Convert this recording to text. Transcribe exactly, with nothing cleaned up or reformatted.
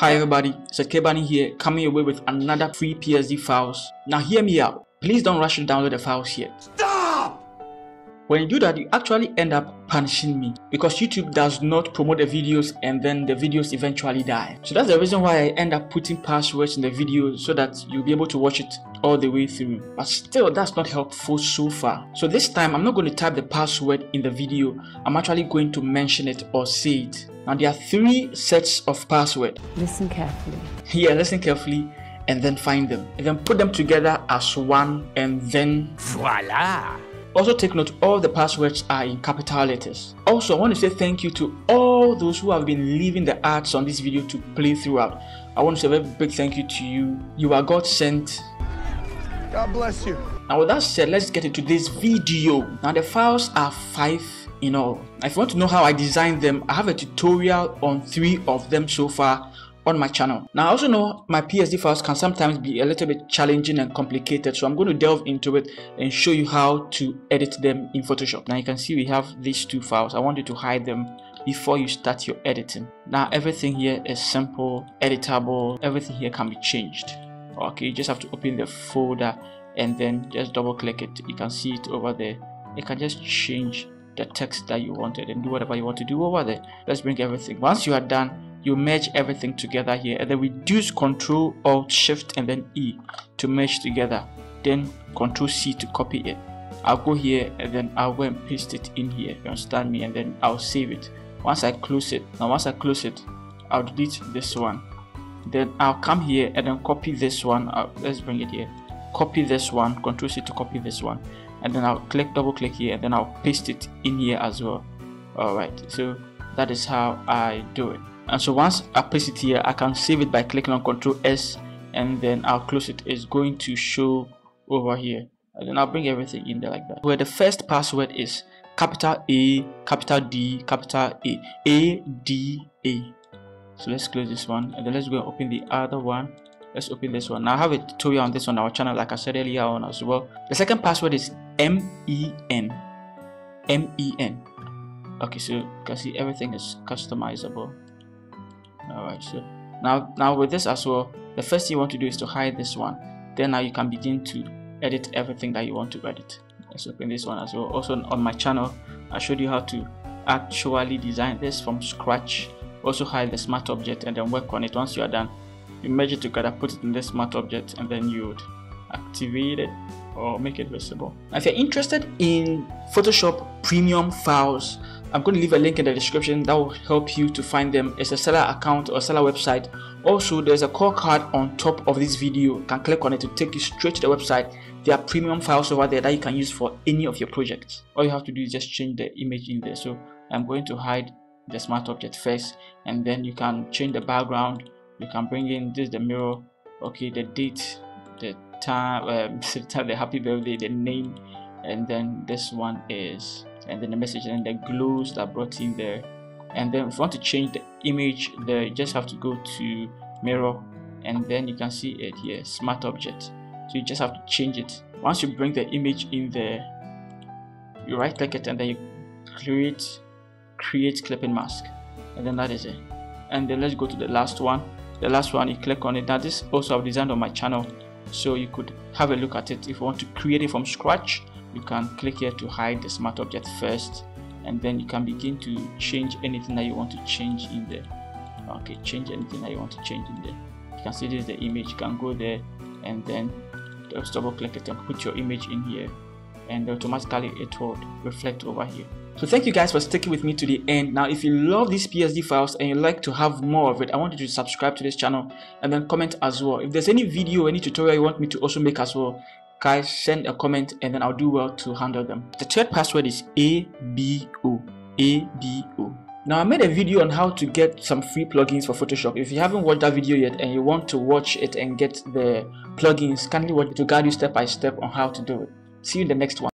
Hi everybody, Seth K Bani here, coming away with another free P S D files. Now hear me out. Please don't rush to download the files yet. Stop! When you do that, you actually end up punishing me because YouTube does not promote the videos and then the videos eventually die. So that's the reason why I end up putting passwords in the video so that you'll be able to watch it all the way through. But still, that's not helpful so far. So this time, I'm not going to type the password in the video. I'm actually going to mention it or say it. Now there are three sets of password. Listen carefully. Yeah, listen carefully and then find them. And then put them together as one and then Voila! Also take note, all the passwords are in capital letters. Also, I want to say thank you to all those who have been leaving the ads on this video to play throughout. I want to say a very big thank you to you. You are God sent. God bless you. Now with that said, let's get into this video. Now the files are five in all. If you want to know how I designed them, I have a tutorial on three of them so far on my channel. Now I also know my P S D files can sometimes be a little bit challenging and complicated, so I'm going to delve into it and show you how to edit them in Photoshop. Now you can see we have these two files. I want you to hide them before you start your editing. Now everything here is simple, editable, everything here can be changed. Okay, you just have to open the folder and then just double click it. You can see it over there. You can just change the text that you wanted and do whatever you want to do over there. Let's bring everything. Once you are done, you merge everything together here and then reduce Control Alt Shift and then E to merge together, then Control C to copy it. I'll go here and then I'll go and paste it in here, you understand me, and then I'll save it. Once I close it, now once I close it, I'll delete this one, then I'll come here and then copy this one. I'll, let's bring it here, copy this one, Control C to copy this one, and then I'll click double click here and then I'll paste it in here as well. Alright, so that is how I do it. And so once I place it here, I can save it by clicking on Control S and then I'll close it. It's going to show over here and then I'll bring everything in there like that. Where the first password is capital A, capital D, capital A, A, D, A. So let's close this one and then let's go and open the other one. Let's open this one. Now I have a tutorial on this on our channel, like I said earlier on as well. The second password is M E N. M E N. Okay, so you can see everything is customizable. Alright, so now now with this as well, the first thing you want to do is to hide this one. Then now you can begin to edit everything that you want to edit. Let's open this one as well. Also on my channel, I showed you how to actually design this from scratch. Also hide the smart object and then work on it. Once you are done, you merge it together, put it in this smart object, and then you would activate it or make it visible. Now, if you're interested in Photoshop premium files, I'm going to leave a link in the description that will help you to find them. It's a seller account or seller website. Also, there's a call card on top of this video. You can click on it to take you straight to the website. There are premium files over there that you can use for any of your projects. All you have to do is just change the image in there. So I'm going to hide the smart object first, and then you can change the background. You can bring in this, the mirror, okay, the date, the time, um, the happy birthday, the name, and then this one is, and then the message, and then the glows that brought in there. And then if you want to change the image there, you just have to go to mirror and then you can see it here, smart object. So you just have to change it. Once you bring the image in there, you right click it and then you create create clipping mask, and then that is it. And then let's go to the last one. The last one, you click on it. Now this also I've designed on my channel, so you could have a look at it. If you want to create it from scratch, you can click here to hide the smart object first, and then you can begin to change anything that you want to change in there. Okay, change anything that you want to change in there. You can see this is the image. You can go there and then just double click it and put your image in here, and automatically it will reflect over here. So thank you guys for sticking with me to the end. Now if you love these P S D files and you like to have more of it, I want you to subscribe to this channel and then comment as well. If there's any video, any tutorial you want me to also make as well, guys, send a comment and then I'll do well to handle them. The third password is A B O. A B O. Now I made a video on how to get some free plugins for Photoshop. If you haven't watched that video yet and you want to watch it and get the plugins, kindly watch it to guide you step by step on how to do it. See you in the next one.